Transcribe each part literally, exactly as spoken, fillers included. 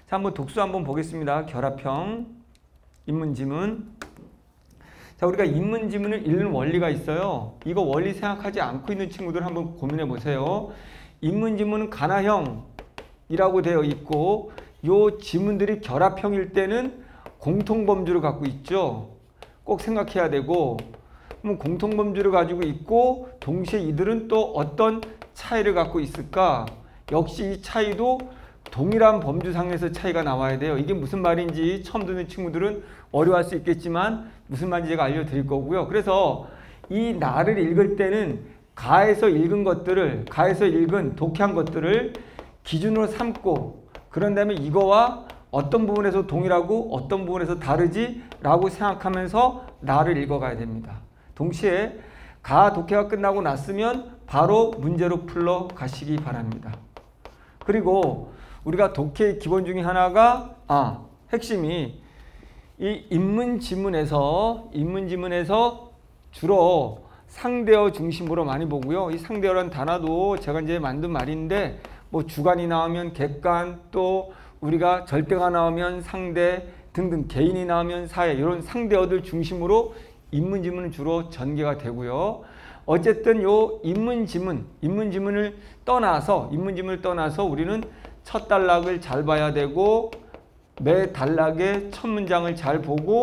자, 한번 독수 한번 보겠습니다. 결합형, 인문지문. 자, 우리가 인문지문을 읽는 원리가 있어요. 이거 원리 생각하지 않고 있는 친구들 한번 고민해 보세요. 인문지문은 가나형이라고 되어 있고 요 지문들이 결합형일 때는 공통범주를 갖고 있죠. 꼭 생각해야 되고, 그럼 공통범주를 가지고 있고 동시에 이들은 또 어떤 차이를 갖고 있을까? 역시 이 차이도 동일한 범주상에서 차이가 나와야 돼요. 이게 무슨 말인지 처음 듣는 친구들은 어려워할 수 있겠지만 무슨 말인지 제가 알려드릴 거고요. 그래서 이 나를 읽을 때는 가에서 읽은 것들을, 가에서 읽은 독해한 것들을 기준으로 삼고, 그런 다음에 이거와 어떤 부분에서 동일하고 어떤 부분에서 다르지 라고 생각하면서 나를 읽어가야 됩니다. 동시에 가 독해가 끝나고 났으면 바로 문제로 풀러 가시기 바랍니다. 그리고 우리가 독해의 기본 중에 하나가 아 핵심이 이 인문지문에서 인문지문에서 주로 상대어 중심으로 많이 보고요. 이 상대어라는 단어도 제가 이제 만든 말인데 뭐 주관이 나오면 객관, 또 우리가 절대가 나오면 상대 등등, 개인이 나오면 사회, 이런 상대어들 중심으로 인문지문은 주로 전개가 되고요. 어쨌든 요 인문지문, 인문지문을 떠나서 인문지문을 떠나서 우리는 첫 단락을 잘 봐야 되고 매 단락의 첫 문장을 잘 보고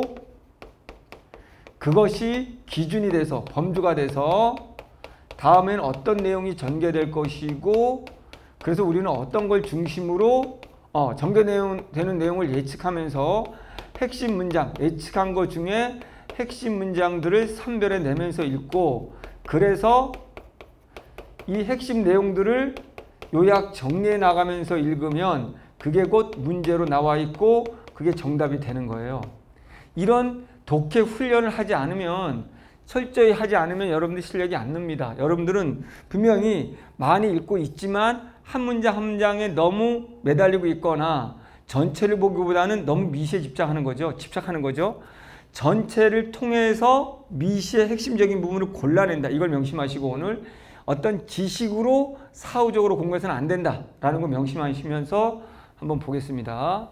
그것이 기준이 돼서 범주가 돼서 다음엔 어떤 내용이 전개될 것이고, 그래서 우리는 어떤 걸 중심으로 어, 전개되는 내용을 예측하면서 핵심 문장, 예측한 것 중에 핵심 문장들을 선별해 내면서 읽고, 그래서 이 핵심 내용들을 요약 정리해 나가면서 읽으면 그게 곧 문제로 나와 있고 그게 정답이 되는 거예요. 이런 독해 훈련을 하지 않으면, 철저히 하지 않으면 여러분들 실력이 안 늡니다. 여러분들은 분명히 많이 읽고 있지만 한 문장 한 문장에 너무 매달리고 있거나 전체를 보기보다는 너무 미시에 집착하는 거죠. 집착하는 거죠. 전체를 통해서 미시의 핵심적인 부분을 골라낸다. 이걸 명심하시고 오늘 어떤 지식으로 사후적으로 공부해서는 안 된다라는 걸 명심하시면서 한번 보겠습니다.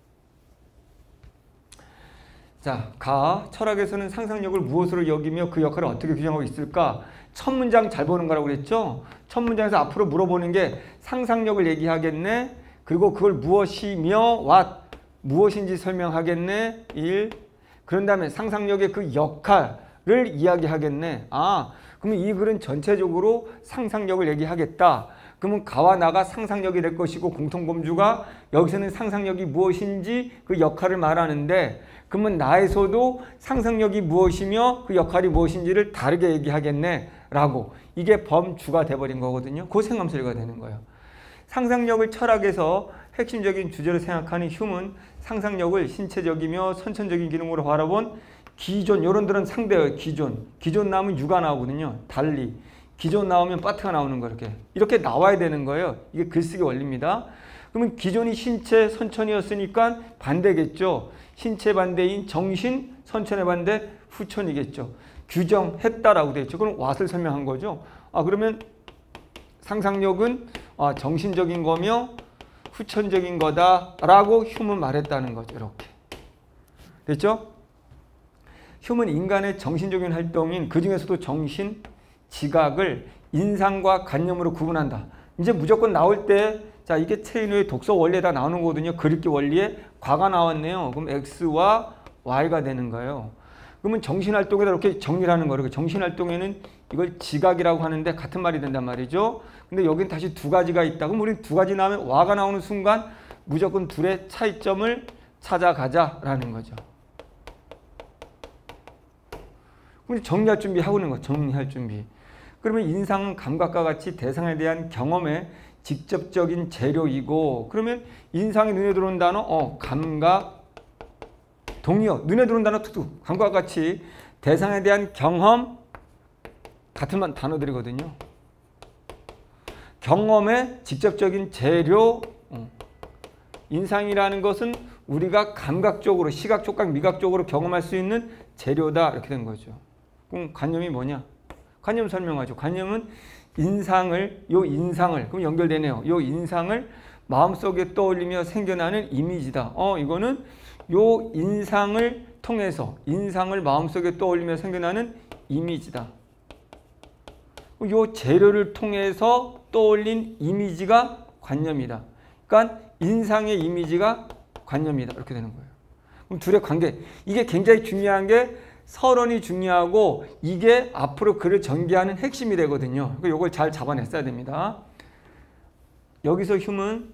자, 가, 철학에서는 상상력을 무엇으로 여기며 그 역할을 어떻게 규정하고 있을까? 첫 문장 잘 보는 거라고 그랬죠? 첫 문장에서 앞으로 물어보는 게 상상력을 얘기하겠네. 그리고 그걸 무엇이며 what, 무엇인지 설명하겠네. 일. 그런 다음에 상상력의 그 역할을 이야기하겠네. 아, 그러면 이 글은 전체적으로 상상력을 얘기하겠다. 그러면 가와 나가 상상력이 될 것이고 공통범주가 여기서는 상상력이 무엇인지 그 역할을 말하는데, 그러면 나에서도 상상력이 무엇이며 그 역할이 무엇인지를 다르게 얘기하겠네 라고, 이게 범주가 돼버린 거거든요. 그 생감소리가 되는 거예요. 상상력을 철학에서 핵심적인 주제로 생각하는 휴문, 상상력을 신체적이며 선천적인 기능으로 바라본 기존, 요런들은 상대어예요. 기존. 기존 나오면 유가 나오거든요. 달리. 기존 나오면 파트가 나오는 거 이렇게. 이렇게 나와야 되는 거예요. 이게 글쓰기 원리입니다. 그러면 기존이 신체, 선천이었으니까 반대겠죠. 신체 반대인 정신, 선천의 반대 후천이겠죠. 규정했다라고 되어 있죠. 그럼 what을 설명한 거죠. 아, 그러면 상상력은 아, 정신적인 거며 후천적인 거다라고 휴문 말했다는 거죠. 이렇게. 됐죠? 휴문 인간의 정신적인 활동인 그 중에서도 정신, 지각을 인상과 관념으로 구분한다. 이제 무조건 나올 때, 자, 이게 체인의 독서 원리에다 나오는 거거든요. 그리기 원리에 과가 나왔네요. 그럼 X와 Y가 되는 거예요. 그러면 정신활동에다 이렇게 정리를 하는 거예요. 정신활동에는 이걸 지각이라고 하는데 같은 말이 된단 말이죠. 근데 여긴 다시 두 가지가 있다. 그럼 우리는 두 가지 나오면 Y가 나오는 순간 무조건 둘의 차이점을 찾아가자라는 거죠. 그럼 정리할 준비하고 있는 거죠. 정리할 준비. 그러면 인상은 감각과 같이 대상에 대한 경험의 직접적인 재료이고, 그러면 인상이 눈에 들어오는 단어, 어, 감각, 동의어, 눈에 들어오는 단어, 투두, 감각과 같이 대상에 대한 경험, 같은 단어들이거든요. 경험의 직접적인 재료, 어. 인상이라는 것은 우리가 감각적으로, 시각, 촉각, 미각적으로 경험할 수 있는 재료다. 이렇게 된 거죠. 그럼 관념이 뭐냐? 관념 설명하죠. 관념은 인상을, 요 인상을, 그럼 연결되네요. 요 인상을 마음속에 떠올리며 생겨나는 이미지다. 어, 이거는 요 인상을 통해서, 인상을 마음속에 떠올리며 생겨나는 이미지다. 요 재료를 통해서 떠올린 이미지가 관념이다. 그러니까 인상의 이미지가 관념이다. 이렇게 되는 거예요. 그럼 둘의 관계, 이게 굉장히 중요한 게 서론이 중요하고 이게 앞으로 글을 전개하는 핵심이 되거든요. 그러니까 이걸 잘 잡아냈어야 됩니다. 여기서 휴문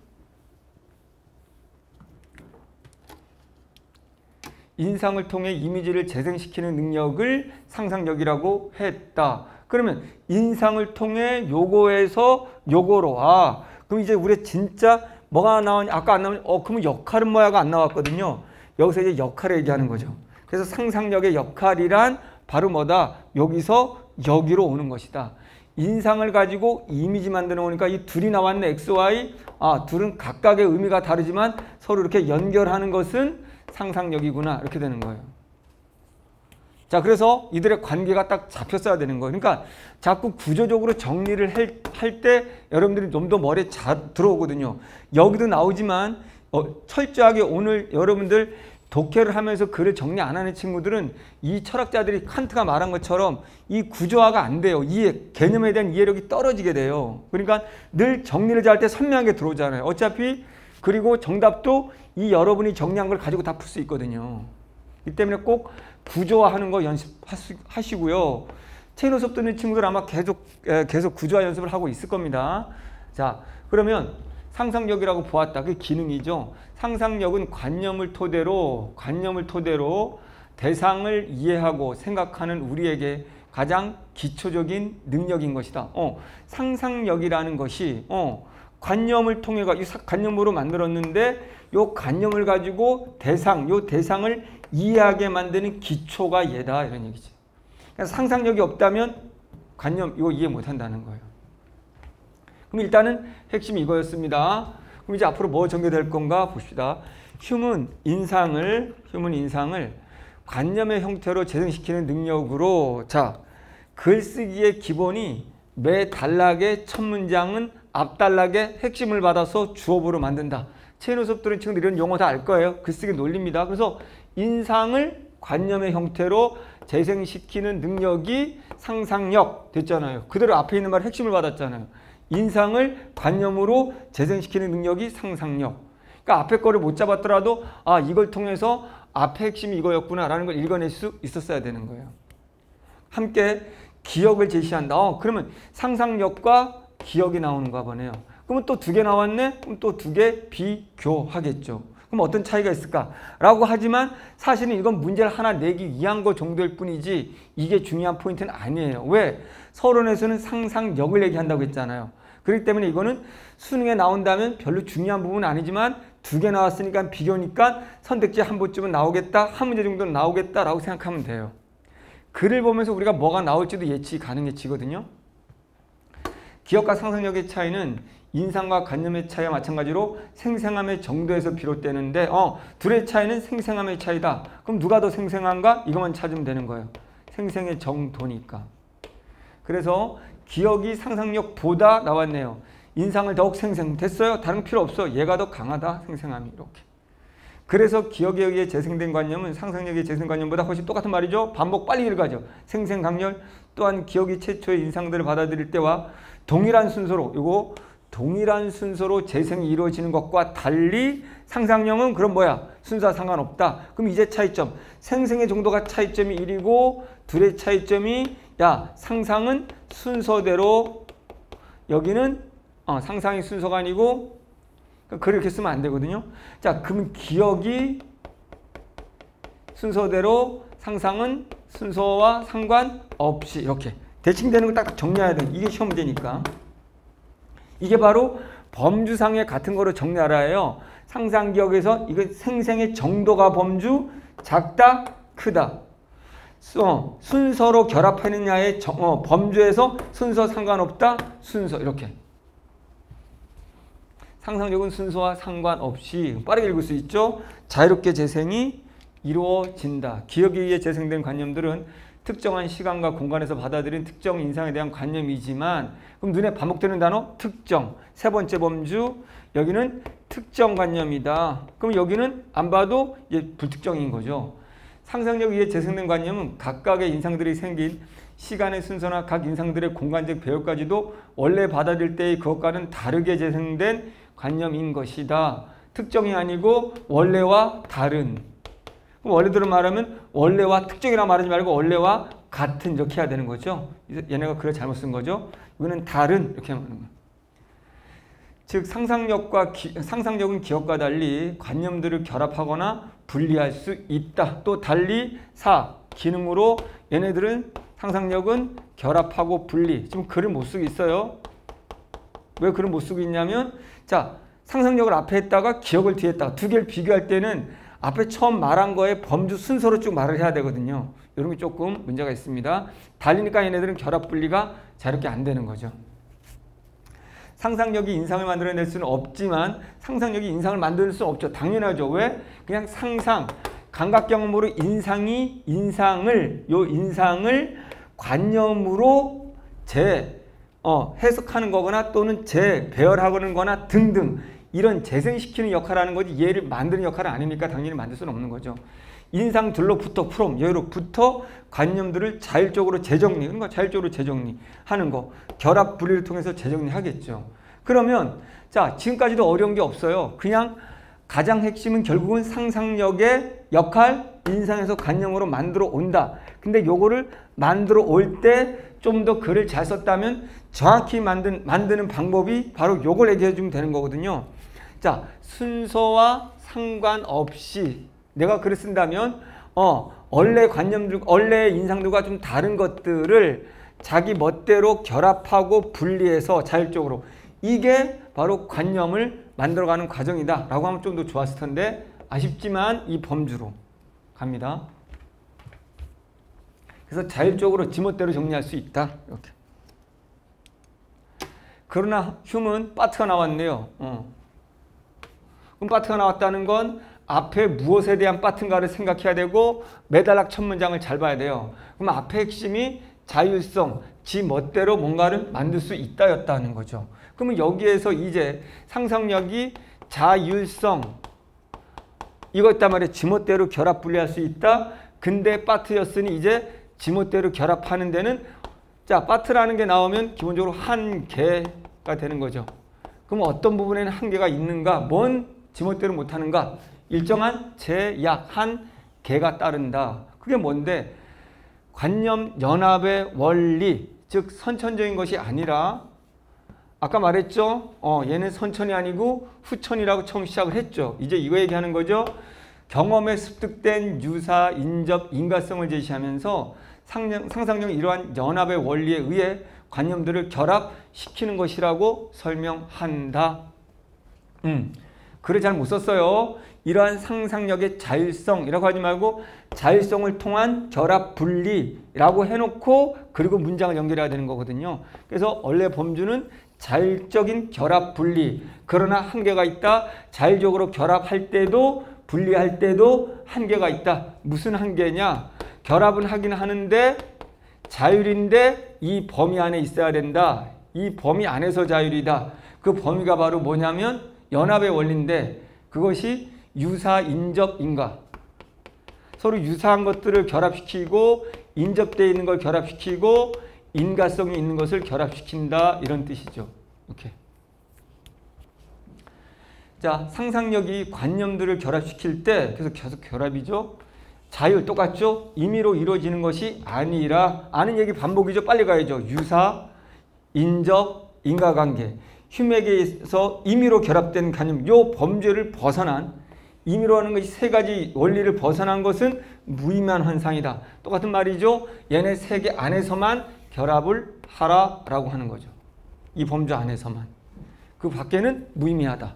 인상을 통해 이미지를 재생시키는 능력을 상상력이라고 했다. 그러면 인상을 통해 요거에서 요거로, 아 그럼 이제 우리 진짜 뭐가 나오냐, 아까 안 나오냐, 어 그러면 역할은 뭐야가 안 나왔거든요. 여기서 이제 역할을 얘기하는 거죠. 그래서 상상력의 역할이란 바로 뭐다, 여기서 여기로 오는 것이다. 인상을 가지고 이미지 만드는 거니까 이 둘이 나왔네, 엑스, 와이. 아 둘은 각각의 의미가 다르지만 서로 이렇게 연결하는 것은 상상력이구나, 이렇게 되는 거예요. 자, 그래서 이들의 관계가 딱 잡혔어야 되는 거예요. 그러니까 자꾸 구조적으로 정리를 할 때 여러분들이 좀 더 머리에 잘 들어오거든요. 여기도 나오지만 어, 철저하게 오늘 여러분들 독해를 하면서 글을 정리 안 하는 친구들은 이 철학자들이 칸트가 말한 것처럼 이 구조화가 안 돼요. 이해, 개념에 대한 이해력이 떨어지게 돼요. 그러니까 늘 정리를 잘 때 선명하게 들어오잖아요. 어차피 그리고 정답도 이 여러분이 정리한 걸 가지고 다 풀 수 있거든요. 이 때문에 꼭 구조화하는 거 연습하시고요. 체인호 수업 듣는 친구들 아마 계속 계속 구조화 연습을 하고 있을 겁니다. 자, 그러면 상상력이라고 보았다. 그게 기능이죠. 상상력은 관념을 토대로 관념을 토대로 대상을 이해하고 생각하는 우리에게 가장 기초적인 능력인 것이다. 어, 상상력이라는 것이 어, 관념을 통해 이 관념으로 만들었는데 요 관념을 가지고 대상, 요 대상을 이해하게 만드는 기초가 얘다, 이런 얘기지. 그러니까 상상력이 없다면 관념 이거 이해 못 한다는 거예요. 그럼 일단은 핵심이 이거였습니다. 그럼 이제 앞으로 뭐 전개될 건가 봅시다. 휴문 인상을 휴문 인상을 관념의 형태로 재생시키는 능력으로, 자, 글쓰기의 기본이 매 단락의 첫 문장은 앞 단락의 핵심을 받아서 주어보로 만든다. 체인호 수업 들은 친구들 이런 용어 다 알 거예요. 글쓰기 논리입니다. 그래서 인상을 관념의 형태로 재생시키는 능력이 상상력 됐잖아요. 그대로 앞에 있는 말 핵심을 받았잖아요. 인상을 관념으로 재생시키는 능력이 상상력. 그러니까 앞에 거를 못 잡았더라도 아 이걸 통해서 앞에 핵심이 이거였구나 라는 걸 읽어낼 수 있었어야 되는 거예요. 함께 기억을 제시한다. 어, 그러면 상상력과 기억이 나오는가 보네요. 그러면 또 두 개 나왔네? 그럼 또 두 개 비교하겠죠. 그럼 어떤 차이가 있을까? 라고 하지만 사실은 이건 문제를 하나 내기 위한 거 정도일 뿐이지 이게 중요한 포인트는 아니에요. 왜? 서론에서는 상상력을 얘기한다고 했잖아요. 그렇기 때문에 이거는 수능에 나온다면 별로 중요한 부분은 아니지만 두 개 나왔으니까 비교니까 선택지 한 번쯤은 나오겠다, 한 문제 정도는 나오겠다라고 생각하면 돼요. 글을 보면서 우리가 뭐가 나올지도 예측이 가능해지거든요. 기억과 상상력의 차이는 인상과 관념의 차이와 마찬가지로 생생함의 정도에서 비롯되는데 어, 둘의 차이는 생생함의 차이다. 그럼 누가 더 생생한가? 이것만 찾으면 되는 거예요. 생생의 정도니까. 그래서 기억이 상상력보다 나왔네요. 인상을 더욱 생생 됐어요? 다른 거 필요 없어. 얘가 더 강하다. 생생함이 이렇게. 그래서 기억에 의해 재생된 관념은 상상력의 재생관념보다 훨씬 똑같은 말이죠. 반복 빨리 읽어가죠. 생생 강렬 또한 기억이 최초의 인상들을 받아들일 때와 동일한 순서로 이거 동일한 순서로 재생이 이루어지는 것과 달리 상상력은 그럼 뭐야? 순서와 상관없다. 그럼 이제 차이점. 생생의 정도가 차이점이 일이고 둘의 차이점이 야 상상은 순서대로 여기는 어, 상상이 순서가 아니고 그렇게 쓰면 안 되거든요. 자, 그럼 기억이 순서대로 상상은 순서와 상관없이 이렇게 대칭되는 걸 딱 정리해야 돼. 이게 시험 문제니까. 이게 바로 범주상의 같은 거로 정리하라 해요. 상상기억에서 이거 생생의 정도가 범주, 작다, 크다. 어, 순서로 결합하느냐의 정, 어, 범주에서 순서 상관없다, 순서 이렇게. 상상력은 순서와 상관없이 빠르게 읽을 수 있죠. 자유롭게 재생이 이루어진다. 기억에 의해 재생된 관념들은 특정한 시간과 공간에서 받아들인 특정 인상에 대한 관념이지만 그럼 눈에 반복되는 단어 특정. 세 번째 범주 여기는 특정 관념이다. 그럼 여기는 안 봐도 이제 불특정인 거죠. 상상력 위에 재생된 관념은 각각의 인상들이 생긴 시간의 순서나 각 인상들의 공간적 배열까지도 원래 받아들일 때의 그것과는 다르게 재생된 관념인 것이다. 특정이 아니고 원래와 다른. 그럼 원래대로 말하면 원래와 특정이라 말하지 말고 원래와 같은 이렇게 해야 되는 거죠. 얘네가 글을 잘못 쓴 거죠. 이거는 다른 이렇게 말하는 거예요. 즉 상상력과 기, 상상력은 기억과 달리 관념들을 결합하거나 분리할 수 있다. 또 달리 사 기능으로 얘네들은 상상력은 결합하고 분리. 지금 글을 못 쓰고 있어요. 왜 글을 못 쓰고 있냐면 자 상상력을 앞에 했다가 기억을 뒤에 했다가 두 개를 비교할 때는 앞에 처음 말한 거에 범주 순서로 쭉 말을 해야 되거든요. 이런 게 조금 문제가 있습니다. 달리니까 얘네들은 결합 분리가 자유롭게 안 되는 거죠. 상상력이 인상을 만들어낼 수는 없지만 상상력이 인상을 만들 수는 없죠. 당연하죠. 왜? 그냥 상상, 감각 경험으로 인상이 인상을 요 인상을 관념으로 재 어, 해석하는 거거나 또는 재배열하는 거나 등등 이런 재생시키는 역할을 하는 거지 얘를 만드는 역할은 아니니까 당연히 만들 수는 없는 거죠. 인상들로부터 프롬 여기로부터 관념들을 자율적으로 재정리 그러니까 자율적으로 재정리하는 거 결합 분리를 통해서 재정리하겠죠. 그러면 자 지금까지도 어려운 게 없어요. 그냥 가장 핵심은 결국은 상상력의 역할 인상에서 관념으로 만들어 온다. 근데 요거를 만들어 올 때 좀 더 글을 잘 썼다면 정확히 만든, 만드는 방법이 바로 요걸 얘기해 주면 되는 거거든요. 자 순서와 상관없이 내가 글을 쓴다면 어 원래 관념들, 원래 인상들과 좀 다른 것들을 자기 멋대로 결합하고 분리해서 자율적으로 이게 바로 관념을 만들어가는 과정이다 라고 하면 좀 더 좋았을 텐데 아쉽지만 이 범주로 갑니다. 그래서 자율적으로 지멋대로 정리할 수 있다. 이렇게. 그러나 휴문 파트가 나왔네요. 어. 그럼 파트가 나왔다는 건 앞에 무엇에 대한 파트인가를 생각해야 되고 매달락 첫 문장을 잘 봐야 돼요. 그럼 앞에 핵심이 자율성, 지 멋대로 뭔가를 만들 수 있다였다는 거죠. 그러면 여기에서 이제 상상력이 자율성 이거 있단 말이에요. 지 멋대로 결합 분리할 수 있다. 근데 파트였으니 이제 지 멋대로 결합하는 데는 자 파트라는 게 나오면 기본적으로 한계가 되는 거죠. 그럼 어떤 부분에는 한계가 있는가? 뭔 지멋대로 못하는가? 일정한 제약, 한계가 따른다. 그게 뭔데? 관념 연합의 원리, 즉 선천적인 것이 아니라 아까 말했죠? 어, 얘는 선천이 아니고 후천이라고 처음 시작을 했죠. 이제 이거 얘기하는 거죠. 경험에 습득된 유사, 인접, 인과성을 제시하면서 상상, 상상력 이러한 연합의 원리에 의해 관념들을 결합시키는 것이라고 설명한다. 음, 글을 잘 못 썼어요. 이러한 상상력의 자율성이라고 하지 말고 자율성을 통한 결합 분리라고 해놓고 그리고 문장을 연결해야 되는 거거든요. 그래서 원래 범주는 자율적인 결합 분리. 그러나 한계가 있다. 자율적으로 결합할 때도 분리할 때도 한계가 있다. 무슨 한계냐? 결합은 하긴 하는데 자율인데 이 범위 안에 있어야 된다. 이 범위 안에서 자율이다. 그 범위가 바로 뭐냐면 연합의 원리인데 그것이 유사, 인접, 인과. 서로 유사한 것들을 결합시키고 인접되어 있는 걸 결합시키고 인과성이 있는 것을 결합시킨다. 이런 뜻이죠. 이렇게. 자, 상상력이 관념들을 결합시킬 때 그래서 계속 결합이죠. 자율 똑같죠? 임의로 이루어지는 것이 아니라 아는 얘기 반복이죠. 빨리 가야죠. 유사, 인접, 인과관계. 휴맥에서 임의로 결합된 관념, 요 범죄를 벗어난 임의로 하는 것이 세 가지 원리를 벗어난 것은 무의미한 현상이다. 똑같은 말이죠. 얘네 세 개 안에서만 결합을 하라라고 하는 거죠. 이 범주 안에서만. 그 밖에는 무의미하다.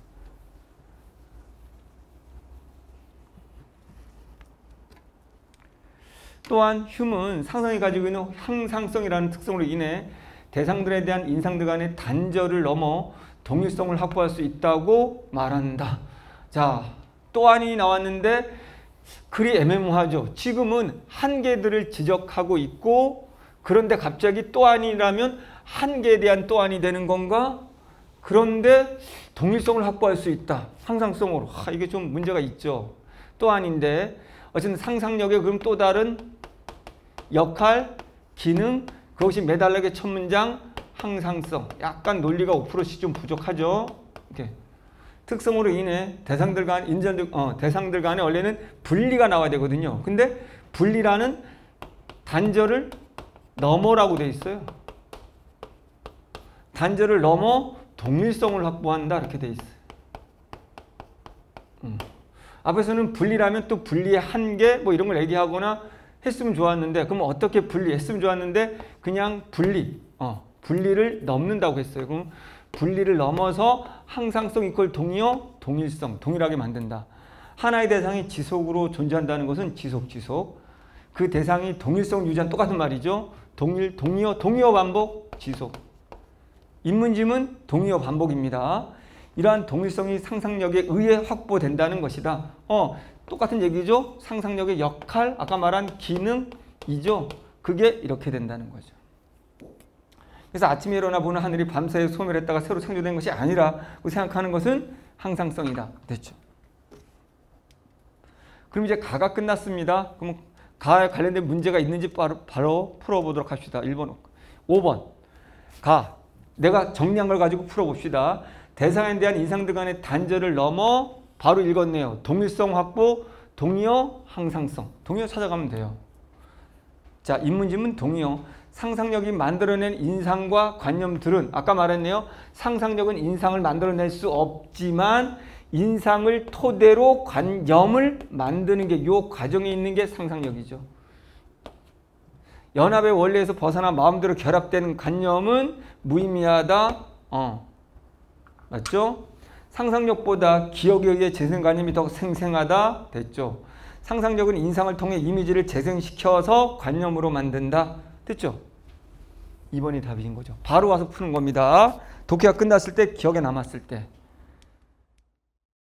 또한 휴문 상상이 가지고 있는 항상성이라는 특성으로 인해 대상들에 대한 인상들 간의 단절을 넘어 동일성을 확보할 수 있다고 말한다. 자, 또한이 나왔는데 그리 애매모호하죠. 지금은 한계들을 지적하고 있고 그런데 갑자기 또 아니라면 한계에 대한 또 아니 되는 건가? 그런데 동일성을 확보할 수 있다. 상상성으로. 아, 이게 좀 문제가 있죠. 또 아닌데 어쨌든 상상력에 그럼 또 다른 역할, 기능, 그것이 매달리게 첫 문장, 항상성. 약간 논리가 오 퍼센트씩 좀 부족하죠. 이렇게. 특성으로 인해 대상들 간 인전들 어, 대상들 간에 원래는 분리가 나와야 되거든요. 근데 분리라는 단절을 넘어라고 돼 있어요. 단절을 넘어 동일성을 확보한다 이렇게 돼 있어요. 음. 앞에서는 분리라면 또 분리의 한계 뭐 이런 걸 얘기하거나 했으면 좋았는데 그럼 어떻게 분리했으면 좋았는데 그냥 분리 어, 분리를 넘는다고 했어요. 그럼 분리를 넘어서 항상성 이퀄 동의어 동일성 동일하게 만든다. 하나의 대상이 지속으로 존재한다는 것은 지속 지속 그 대상이 동일성을 유지한 똑같은 말이죠. 동일 동의어 동의어 반복 지속 인문지문 동의어 반복입니다. 이러한 동일성이 상상력에 의해 확보된다는 것이다. 어 똑같은 얘기죠. 상상력의 역할 아까 말한 기능이죠. 그게 이렇게 된다는 거죠. 그래서 아침에 일어나 보는 하늘이 밤사이에 소멸했다가 새로 창조된 것이 아니라고 생각하는 것은 항상성이다. 됐죠. 그럼 이제 가가 끝났습니다. 그럼 가에 관련된 문제가 있는지 바로, 바로 풀어보도록 합시다. 일 번, 오 번. 가. 내가 정리한 걸 가지고 풀어봅시다. 대상에 대한 인상들 간의 단절을 넘어 바로 읽었네요. 동일성 확보, 동의어, 항상성. 동의어 찾아가면 돼요. 자, 인문지문 동의어. 상상력이 만들어낸 인상과 관념들은 아까 말했네요. 상상력은 인상을 만들어낼 수 없지만 인상을 토대로 관념을 만드는 게 이 과정에 있는 게 상상력이죠. 연합의 원리에서 벗어나 마음대로 결합된 관념은 무의미하다. 어, 맞죠? 상상력보다 기억에 의해 재생관념이 더 생생하다. 됐죠? 상상력은 인상을 통해 이미지를 재생시켜서 관념으로 만든다. 됐죠? 이 번이 답인 거죠. 바로 와서 푸는 겁니다. 독해가 끝났을 때, 기억에 남았을 때.